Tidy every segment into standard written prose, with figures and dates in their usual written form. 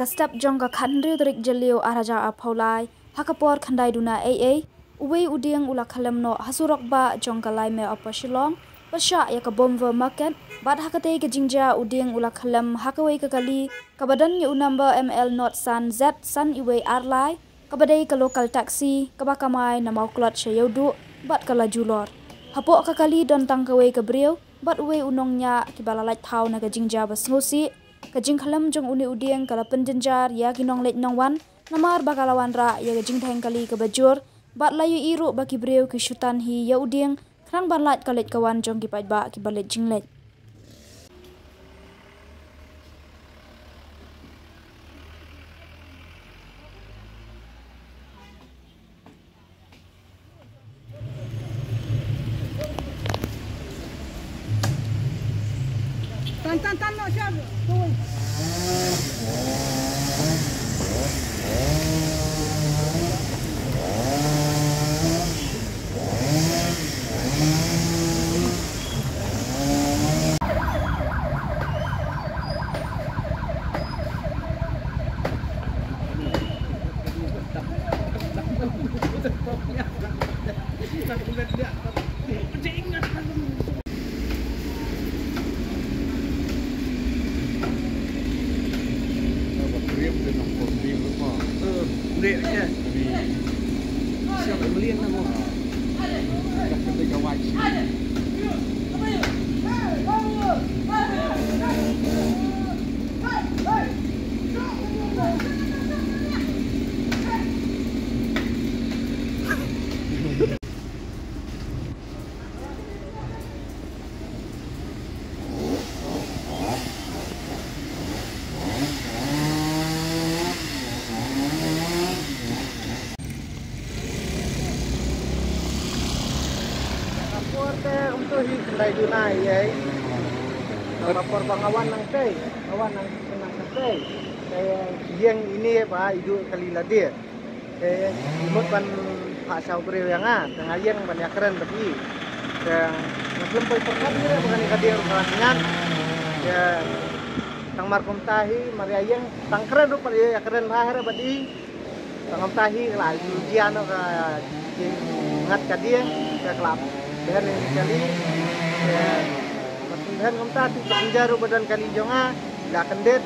ka step jong ka khandri drik jelio araja aphaulai hakapor khandai duna uwe udiang ula khalam no hasurok ba jong ka lai me apashilong pasha ya ka bomver market bad hakate ke jingja udiang ula khalam hakawai ka kali kabadan yu number ml not san z san iwe arlai kabadai ka local taxi kabakamai na mauklot shayodu bad kala julor hapo ka kali don tang kawai ka brio bad uwe unongnya kibalalai thau na ka jingja basngosi kajing khalam jong uni udiang kala penjenjar ya ginong lek nongwan namar bakalawan ra ya kajing thang kali ka bajur bat layu iru baki breu ki syutan hi ya udiang krang banlat kalet kawan jong ki pait ba ki balet jinglet Tan no siya. Dek ya. Siapa yang beliin kamu? Dah kena jawab sih. Untuk kendai dunai ya, lapor pengawan nang teh, awan nang senang teh. Yang ini pak hidup kali ladir. Imut pan pak saubri yang tengah yang banyak keren tapi, belum pun pernah dia bukan kadir kelasnya. Ya, tang markom tahi, Maria yang tang keren rupa dia keren lahir badi, tang tahi lah ujian ke ngat kadir ke kelap. Dan ini kali pertunjukan komta tu penjaru badan kali jonga dah kendet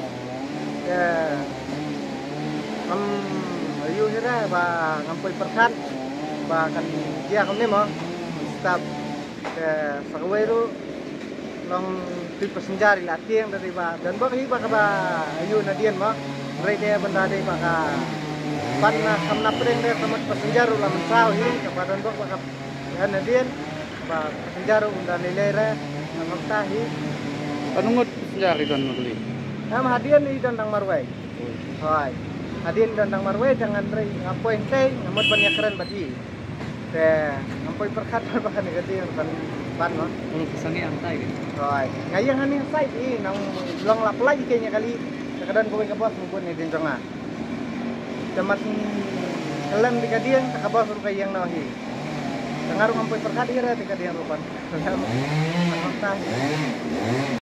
ayu hira ba ngampoi perkat ba kan dia kami mo staf sakweru long tu penjari latihan dari ba dan ba hiba ka ba ayu nadian mo mereka benda dei maka panna kamna preng dia sama penjaru lamun saw hi kepada ba ka nadian ba penjara unda lelera nang tahi anungot penjara kan beli nam hadian ni dandang marwai hai hadian dandang marwai jangan rei ngapoin teh ngamot banyak keren badi teh ngapoin perkatan bahkan negati ban no kesangi antai hai ngayang hani sai i nang long laplai kayaknya kali kadang kowe ka bos mumpun ni din jonga jamat kelem di kadian ka bos ru kayang nahi Dengar ngampoi perkadi ra tika dia rupan.